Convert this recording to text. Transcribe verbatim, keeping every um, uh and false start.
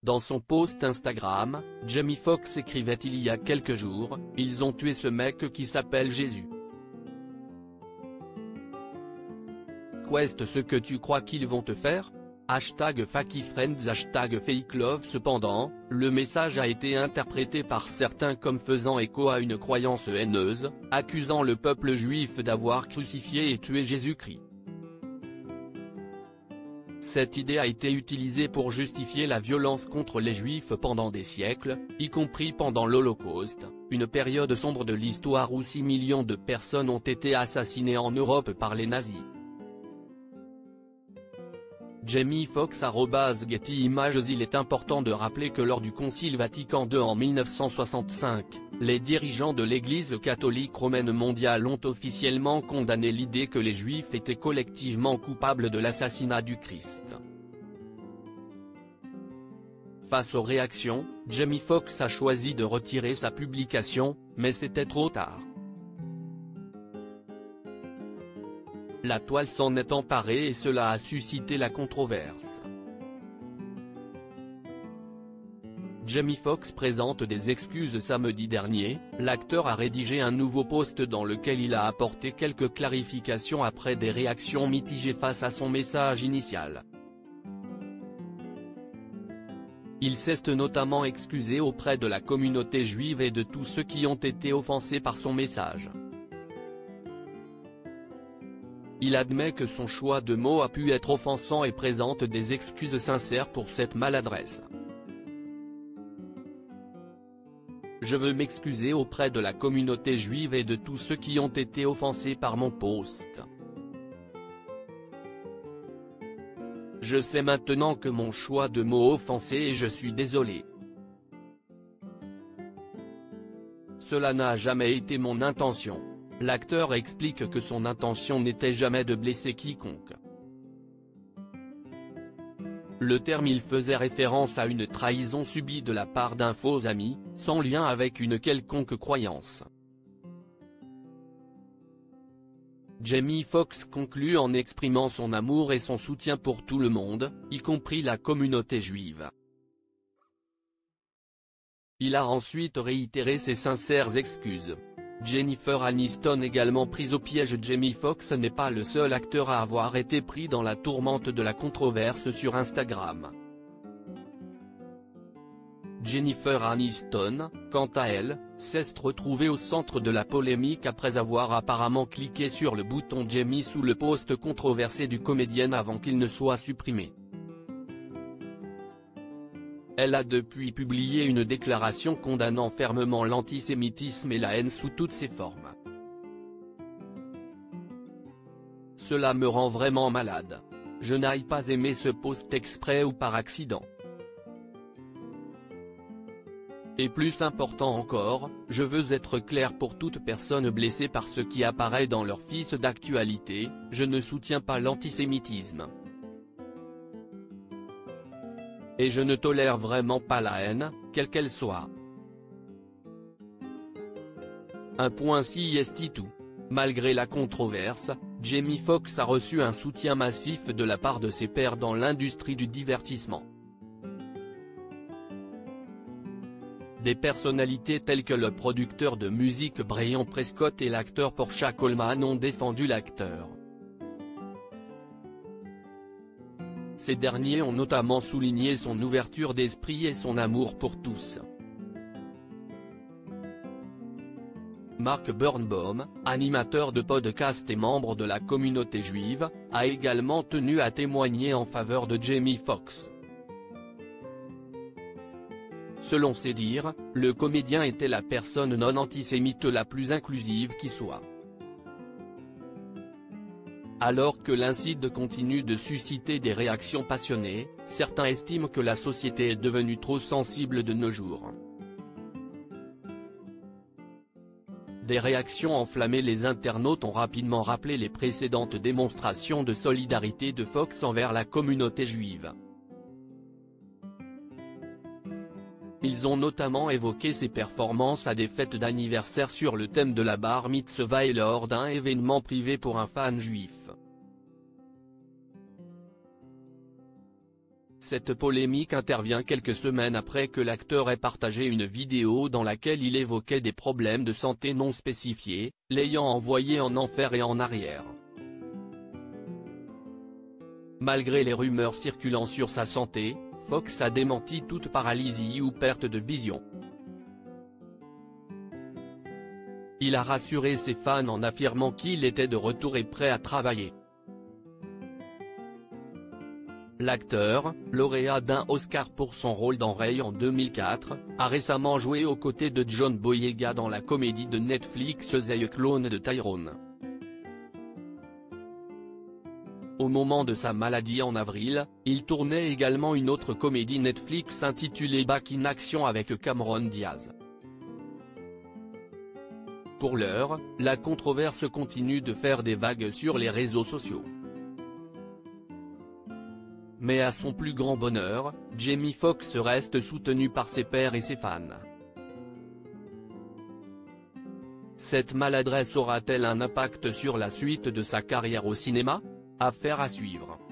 Dans son post Instagram, Jamie Foxx écrivait il y a quelques jours, « Ils ont tué ce mec qui s'appelle Jésus. Quest ce que tu crois qu'ils vont te faire ? Hashtag FakiFriends Hashtag FakeLove. Cependant, le message a été interprété par certains comme faisant écho à une croyance haineuse, accusant le peuple juif d'avoir crucifié et tué Jésus-Christ. Cette idée a été utilisée pour justifier la violence contre les Juifs pendant des siècles, y compris pendant l'Holocauste, une période sombre de l'histoire où six millions de personnes ont été assassinées en Europe par les nazis. Jamie Foxx arobase Getty Images. Il est important de rappeler que lors du Concile Vatican deux en mille neuf cent soixante-cinq, les dirigeants de l'Église catholique romaine mondiale ont officiellement condamné l'idée que les Juifs étaient collectivement coupables de l'assassinat du Christ. Face aux réactions, Jamie Foxx a choisi de retirer sa publication, mais c'était trop tard. La toile s'en est emparée et cela a suscité la controverse. Jamie Foxx présente des excuses samedi dernier. L'acteur a rédigé un nouveau post dans lequel il a apporté quelques clarifications après des réactions mitigées face à son message initial. Il s'est notamment excusé auprès de la communauté juive et de tous ceux qui ont été offensés par son message. Il admet que son choix de mots a pu être offensant et présente des excuses sincères pour cette maladresse. Je veux m'excuser auprès de la communauté juive et de tous ceux qui ont été offensés par mon post. Je sais maintenant que mon choix de mots offensé et je suis désolé. Cela n'a jamais été mon intention. L'acteur explique que son intention n'était jamais de blesser quiconque. Le terme il faisait référence à une trahison subie de la part d'un faux ami, sans lien avec une quelconque croyance. Jamie Foxx conclut en exprimant son amour et son soutien pour tout le monde, y compris la communauté juive. Il a ensuite réitéré ses sincères excuses. Jennifer Aniston également prise au piège. Jamie Foxx n'est pas le seul acteur à avoir été pris dans la tourmente de la controverse sur Instagram. Jennifer Aniston, quant à elle, s'est retrouvée au centre de la polémique après avoir apparemment cliqué sur le bouton Jamie sous le post controversé du comédien avant qu'il ne soit supprimé. Elle a depuis publié une déclaration condamnant fermement l'antisémitisme et la haine sous toutes ses formes. Cela me rend vraiment malade. Je n'ai pas aimé ce post exprès ou par accident. Et plus important encore, je veux être clair pour toute personne blessée par ce qui apparaît dans leur fils d'actualité, je ne soutiens pas l'antisémitisme. Et je ne tolère vraiment pas la haine, quelle qu'elle soit. Un point si est tout. Malgré la controverse, Jamie Foxx a reçu un soutien massif de la part de ses pairs dans l'industrie du divertissement. Des personnalités telles que le producteur de musique Brian Prescott et l'acteur Portia Coleman ont défendu l'acteur. Ces derniers ont notamment souligné son ouverture d'esprit et son amour pour tous. Mark Birnbaum, animateur de podcast et membre de la communauté juive, a également tenu à témoigner en faveur de Jamie Foxx. Selon ses dires, le comédien était la personne non antisémite la plus inclusive qui soit. Alors que l'incident continue de susciter des réactions passionnées, certains estiment que la société est devenue trop sensible de nos jours. Des réactions enflammées. Les internautes ont rapidement rappelé les précédentes démonstrations de solidarité de Foxx envers la communauté juive. Ils ont notamment évoqué ses performances à des fêtes d'anniversaire sur le thème de la bar mitzvah et lors d'un événement privé pour un fan juif. Cette polémique intervient quelques semaines après que l'acteur ait partagé une vidéo dans laquelle il évoquait des problèmes de santé non spécifiés, l'ayant envoyé en enfer et en arrière. Malgré les rumeurs circulant sur sa santé, Fox a démenti toute paralysie ou perte de vision. Il a rassuré ses fans en affirmant qu'il était de retour et prêt à travailler. L'acteur, lauréat d'un Oscar pour son rôle dans Ray en deux mille quatre, a récemment joué aux côtés de John Boyega dans la comédie de Netflix The Clone de Tyrone. Au moment de sa maladie en avril, il tournait également une autre comédie Netflix intitulée Back in Action avec Cameron Diaz. Pour l'heure, la controverse continue de faire des vagues sur les réseaux sociaux. Mais à son plus grand bonheur, Jamie Foxx reste soutenu par ses pairs et ses fans. Cette maladresse aura-t-elle un impact sur la suite de sa carrière au cinéma? Affaire à suivre.